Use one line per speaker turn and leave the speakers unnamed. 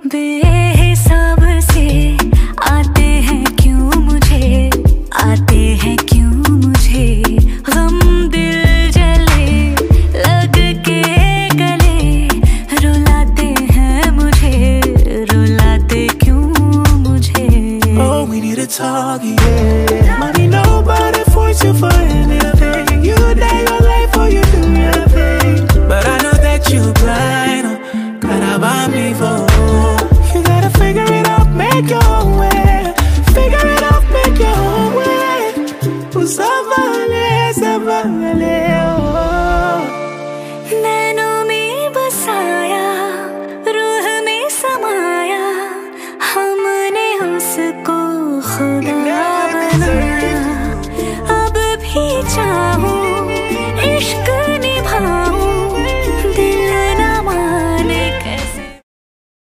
बेहिसाब से आते हैं क्यों मुझे, आते हैं क्यों मुझे गम, दिल जले लग के गले, रुलाते हैं मुझे, रुलाते क्यों मुझे।
Oh, we need to talk, yeah. Money, nobody force you for anything. You day your life or you do your thing. But I know that you blind, gotta buy me for. You gotta figure it out, make your way.